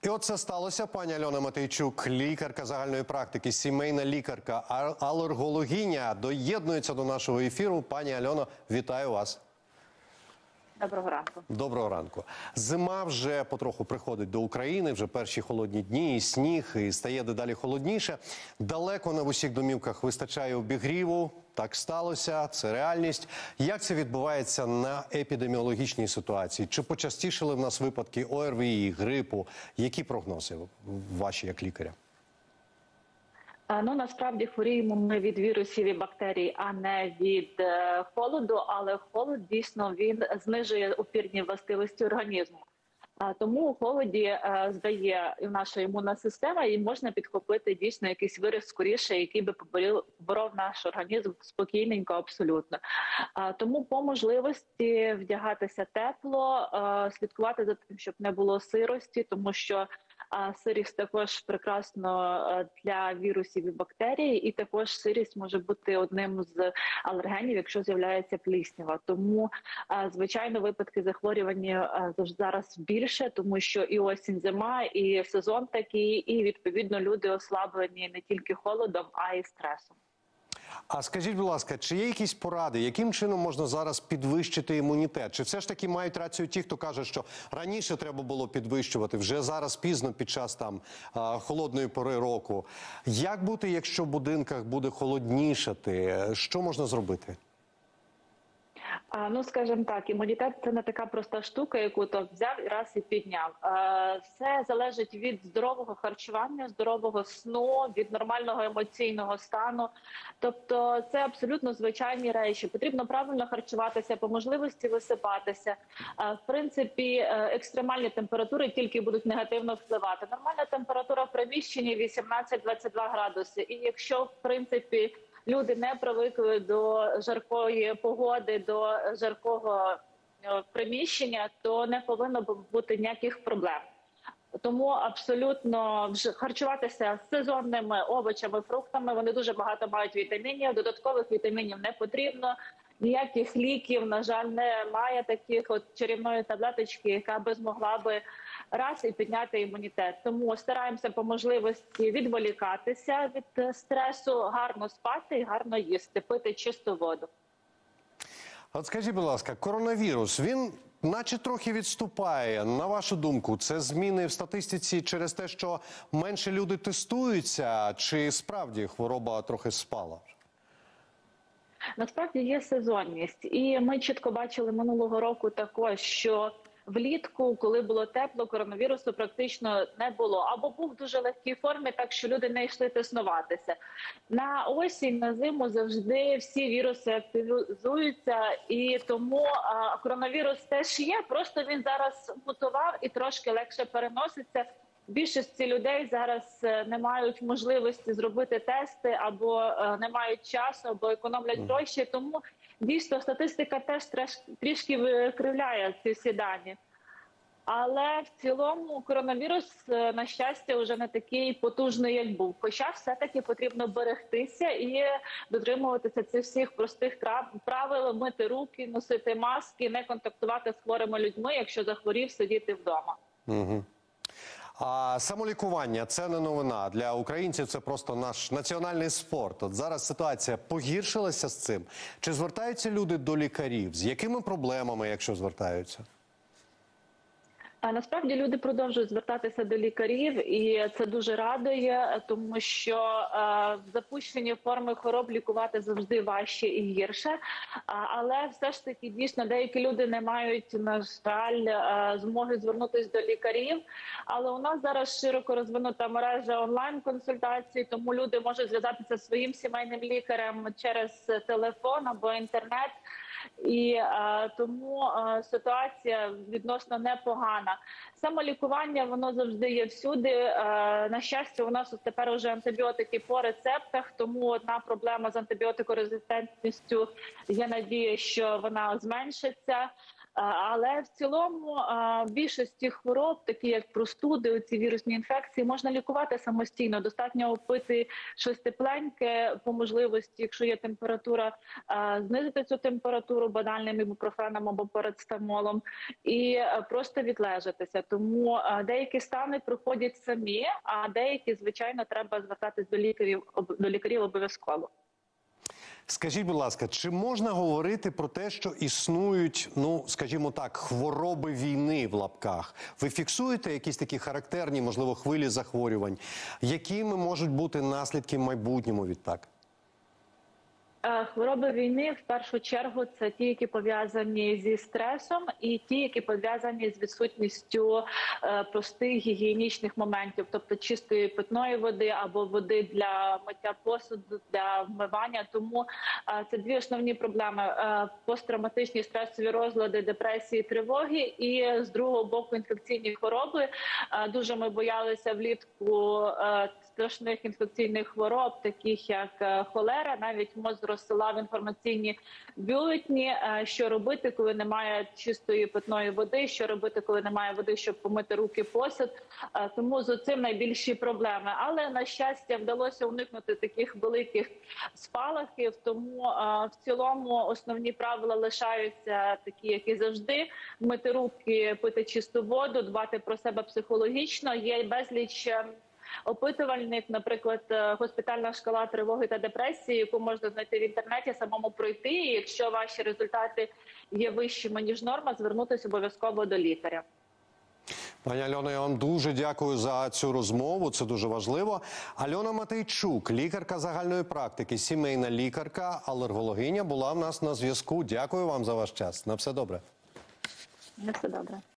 І от це сталося. Пані Альона Матейчук, лікарка загальної практики, сімейна лікарка, алергологиня, доєднується до нашого ефіру. Пані Альоно, вітаю вас. Доброго ранку. Доброго ранку. Зима вже потроху приходить до України, вже перші холодні дні, і сніг, і стає дедалі холодніше. Далеко не в усіх домівках вистачає обігріву. Так сталося, це реальність. Як це відбувається на епідеміологічній ситуації? Чи почастішили в нас випадки ОРВІ, грипу? Які прогнози ваші як лікаря? Ну, насправді хворіємо ми від вірусів і бактерій, а не від холоду, але холод дійсно він знижує опірні властивості організму. Тому у холоді здає і наша імунна система, і можна підхопити дійсно якийсь вірус скоріше, який би поборов наш організм спокійненько, абсолютно. Тому по можливості вдягатися тепло, слідкувати за тим, щоб не було сирості, тому що сирість також прекрасно для вірусів і бактерій, і також сирість може бути одним з алергенів, якщо з'являється пліснява. Тому, звичайно, випадки захворювання зараз більше, тому що і осінь, зима, і сезон такий, і, відповідно, люди ослаблені не тільки холодом, а й стресом. А скажіть, будь ласка, чи є якісь поради, яким чином можна зараз підвищити імунітет? Чи все ж таки мають рацію ті, хто каже, що раніше треба було підвищувати, вже зараз пізно під час холодної пори року? Як бути, якщо в будинках буде холоднішати? Що можна зробити? Ну, скажімо так, імунітет – це не така проста штука, яку то взяв і раз і підняв. Все залежить від здорового харчування, здорового сну, від нормального емоційного стану. Тобто це абсолютно звичайні речі. Потрібно правильно харчуватися, по можливості висипатися. В принципі, екстремальні температури тільки будуть негативно впливати. Нормальна температура в приміщенні 18-22 градуси. І якщо, в принципі, люди не привикли до жаркої погоди, до жаркого приміщення, то не повинно бути ніяких проблем. Тому абсолютно харчуватися сезонними овочами, фруктами, вони дуже багато мають вітамінів, додаткових вітамінів не потрібно, ніяких ліків, на жаль, немає таких от чарівної таблеточки, яка би змогла би раз і підняти імунітет. Тому стараємося по можливості відволікатися від стресу, гарно спати і гарно їсти, пити чисту воду. От скажіть, будь ласка, коронавірус, він наче трохи відступає. На вашу думку, це зміни в статистиці через те, що менше люди тестуються, чи справді хвороба трохи спала? Насправді є сезонність. І ми чітко бачили минулого року також, що влітку, коли було тепло, коронавірусу практично не було. Або був в дуже легкій формі, так що люди не йшли теснуватися. На осінь, на зиму завжди всі віруси активізуються, і тому коронавірус теж є, просто він зараз мутував і трошки легше переноситься. Більшості людей зараз не мають можливості зробити тести, або не мають часу, або економлять гроші, тому дійсно статистика теж трішки викривляє ці всі дані. Але в цілому коронавірус, на щастя, вже не такий потужний, як був. Хоча все-таки потрібно берегтися і дотримуватися цих всіх простих правил, мити руки, носити маски, не контактувати з хворими людьми, якщо захворів, сидіти вдома. Угу. А самолікування – це не новина. Для українців це просто наш національний спорт. От зараз ситуація погіршилася з цим. Чи звертаються люди до лікарів? З якими проблемами, якщо звертаються? Насправді люди продовжують звертатися до лікарів, і це дуже радує, тому що запущені форми хвороб лікувати завжди важче і гірше. Але все ж таки, дійсно, деякі люди не мають, на жаль, змоги звернутися до лікарів. Але у нас зараз широко розвинута мережа онлайн-консультацій, тому люди можуть зв'язатися зі своїм сімейним лікарем через телефон або інтернет. І тому ситуація відносно непогана. Самолікування, воно завжди є всюди. На щастя, у нас тепер уже антибіотики по рецептах, тому одна проблема з антибіотикорезистентністю, є надія, що вона зменшиться. Але в цілому більшості хвороб, такі як простуди, оці вірусні інфекції, можна лікувати самостійно. Достатньо пити щось тепленьке, по можливості, якщо є температура, знизити цю температуру банальним ібупрофеном або парацетамолом і просто відлежатися. Тому деякі стани проходять самі, а деякі, звичайно, треба звертатись до лікарів обов'язково. Скажіть, будь ласка, чи можна говорити про те, що існують, ну, скажімо так, хвороби війни в лапках? Ви фіксуєте якісь такі характерні, можливо, хвилі захворювань? Якими можуть бути наслідки в майбутньому відтак? Хвороби війни, в першу чергу, це ті, які пов'язані зі стресом, і ті, які пов'язані з відсутністю простих гігієнічних моментів, тобто чистої питної води або води для миття посуду, для вмивання. Тому це дві основні проблеми: посттравматичні стресові розлади, депресії, тривоги, і з другого боку інфекційні хвороби. Дуже ми боялися влітку страшних інфекційних хвороб, таких як холера. Навіть МОЗ розсилав інформаційні бюлетні, що робити, коли немає чистої питної води, що робити, коли немає води, щоб помити руки, посуд. Тому з цим найбільші проблеми. Але, на щастя, вдалося уникнути таких великих спалахів, тому в цілому основні правила лишаються такі, як і завжди: мити руки, пити чисту воду, дбати про себе психологічно. Є безліч опитувальник, наприклад, госпітальна шкала тривоги та депресії, яку можна знайти в інтернеті, самому пройти. І якщо ваші результати є вищими, ніж норма, звернутися обов'язково до лікаря. Пані Альоно, я вам дуже дякую за цю розмову, це дуже важливо. Альона Матейчук, лікарка загальної практики, сімейна лікарка, алергологиня, була в нас на зв'язку. Дякую вам за ваш час. На все добре. На все добре.